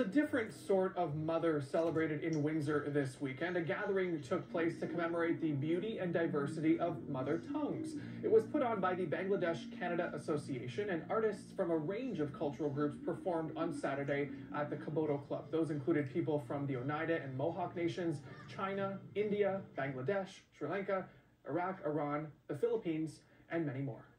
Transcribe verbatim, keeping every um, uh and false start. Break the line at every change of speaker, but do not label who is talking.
a different sort of mother celebrated in Windsor this weekend. A gathering took place to commemorate the beauty and diversity of mother tongues. It was put on by the Bangladesh Canada Association, and artists from a range of cultural groups performed on Saturday at the Kaboto Club. Those included people from the Oneida and Mohawk nations, China, India, Bangladesh, Sri Lanka, Iraq, Iran, the Philippines, and many more.